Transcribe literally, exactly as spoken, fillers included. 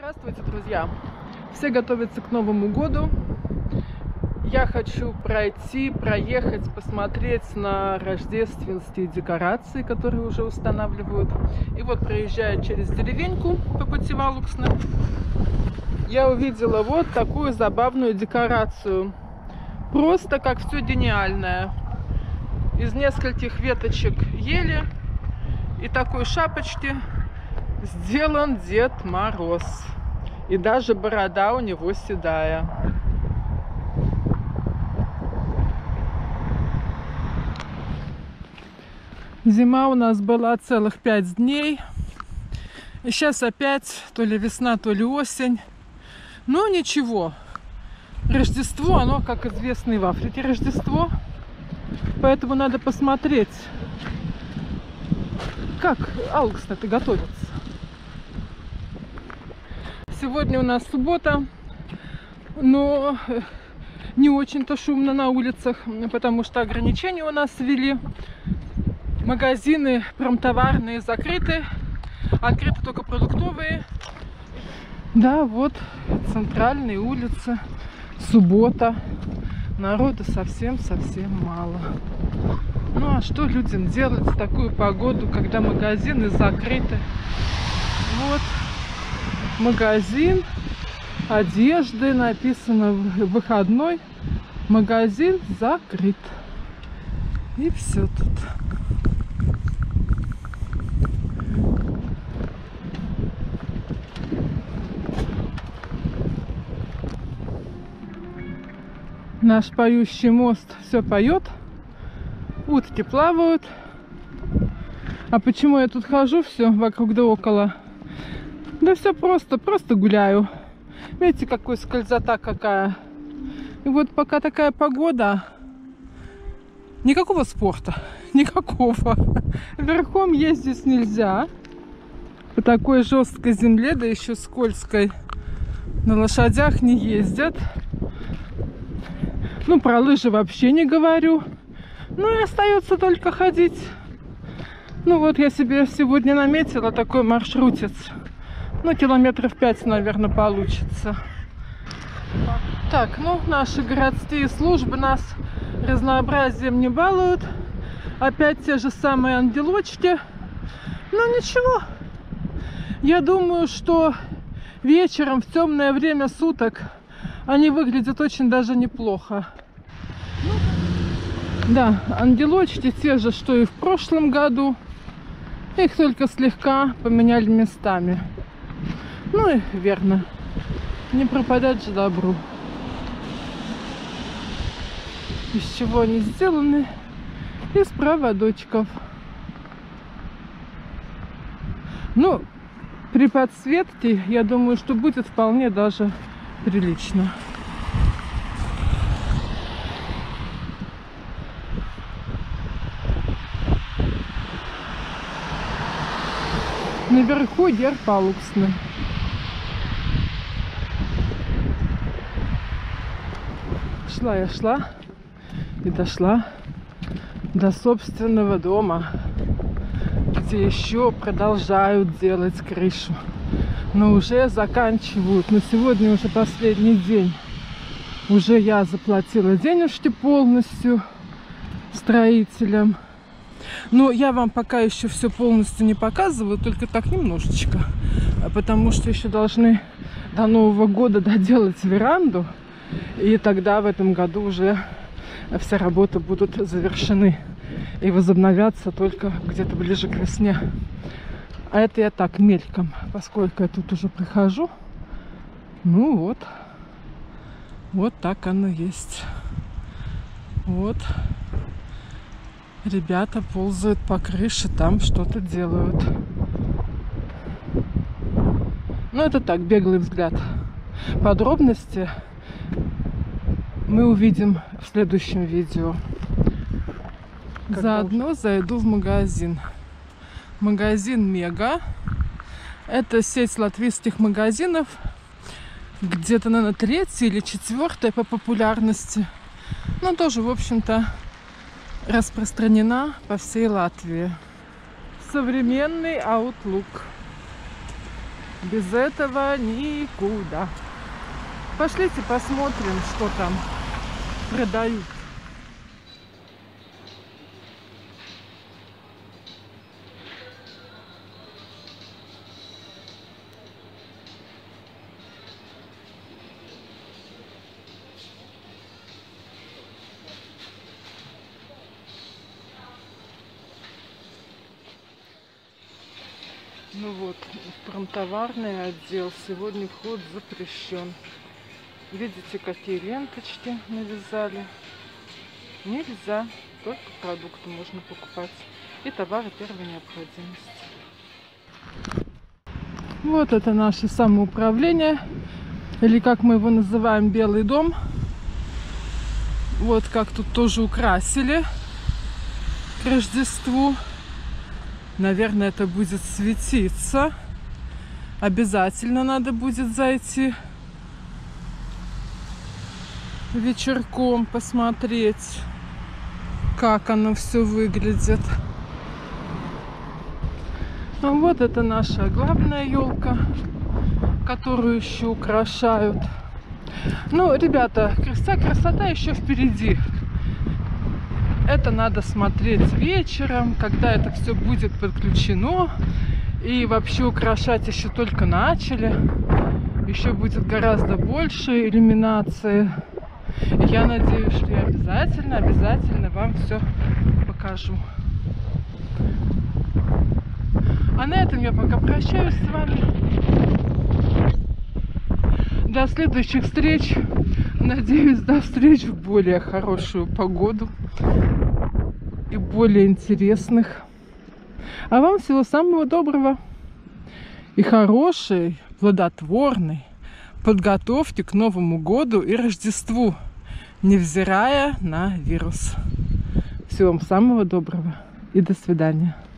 Здравствуйте, друзья! Все готовятся к Новому году. Я хочу пройти, проехать, посмотреть на рождественские декорации, которые уже устанавливают. И вот, проезжая через деревеньку по пути Валуксна, я увидела вот такую забавную декорацию. Просто как все гениальное. Из нескольких веточек ели и такой шапочки сделан Дед Мороз. И даже борода у него седая. Зима у нас была целых пять дней. И сейчас опять то ли весна, то ли осень. Но ничего. Рождество, оно, как известно, и в Африке Рождество. Поэтому надо посмотреть, как Валуксна-то готовится. Сегодня у нас суббота, но не очень-то шумно на улицах, потому что ограничения у нас ввели. Магазины промтоварные закрыты, открыты только продуктовые. Да, вот центральные улицы, суббота, народу совсем-совсем мало. Ну а что людям делать в такую погоду, когда магазины закрыты? Вот магазин одежды, написано выходной, магазин закрыт. И все тут. Наш поющий мост все поет, утки плавают. А почему я тут хожу все вокруг да около? Да все просто, просто гуляю. Видите, какой скользота какая. И вот пока такая погода, никакого спорта, никакого. Верхом ездить нельзя. По такой жесткой земле, да еще скользкой, на лошадях не ездят. Ну, про лыжи вообще не говорю. Ну и остается только ходить. Ну вот я себе сегодня наметила такой маршрутец. Ну, километров пять, наверное, получится. Так, ну, наши городские службы нас разнообразием не балуют. Опять те же самые ангелочки. Но ничего. Я думаю, что вечером в темное время суток они выглядят очень даже неплохо. Да, ангелочки те же, что и в прошлом году. Их только слегка поменяли местами. Ну и верно. Не пропадать же добру. Из чего они сделаны? Из проводочков. Ну, при подсветке, я думаю, что будет вполне даже прилично. Наверху герб Валуксны. Шла я шла и дошла до собственного дома, где еще продолжают делать крышу, но уже заканчивают. Но сегодня уже последний день. Уже я заплатила денежки полностью строителям. Но я вам пока еще все полностью не показываю, только так немножечко, потому что еще должны до Нового года доделать веранду. И тогда в этом году уже все работы будут завершены и возобновятся только где-то ближе к весне. А это я так мельком, поскольку я тут уже прихожу. Ну вот, вот так оно есть. Вот ребята ползают по крыше, там что-то делают. Ну это так, беглый взгляд. Подробности мы увидим в следующем видео. Когда заодно уже зайду в магазин. Магазин Мега. Это сеть латвийских магазинов. Где-то, наверное, третья или четвертая по популярности. Но тоже, в общем-то, распространена по всей Латвии. Современный Outlook. Без этого никуда. Пошлите посмотрим, что там продают. Ну вот, в промтоварный отдел сегодня вход запрещен. Видите, какие ленточки навязали. Нельзя, только продукты можно покупать. И товары первой необходимости. Вот это наше самоуправление, или как мы его называем, Белый дом. Вот как тут тоже украсили к Рождеству. Наверное, это будет светиться. Обязательно надо будет зайти вечерком, посмотреть, как оно все выглядит. А вот это наша главная елка, которую еще украшают. Ну, ребята, вся красота еще впереди. Это надо смотреть вечером, когда это все будет подключено. И вообще украшать еще только начали. Еще будет гораздо больше иллюминации. И я надеюсь, что я обязательно, обязательно вам все покажу. А на этом я пока прощаюсь с вами. До следующих встреч. Надеюсь, до встреч в более хорошую погоду и более интересных. А вам всего самого доброго и хорошей, плодотворной подготовки к Новому году и Рождеству, невзирая на вирус. Всего вам самого доброго и до свидания.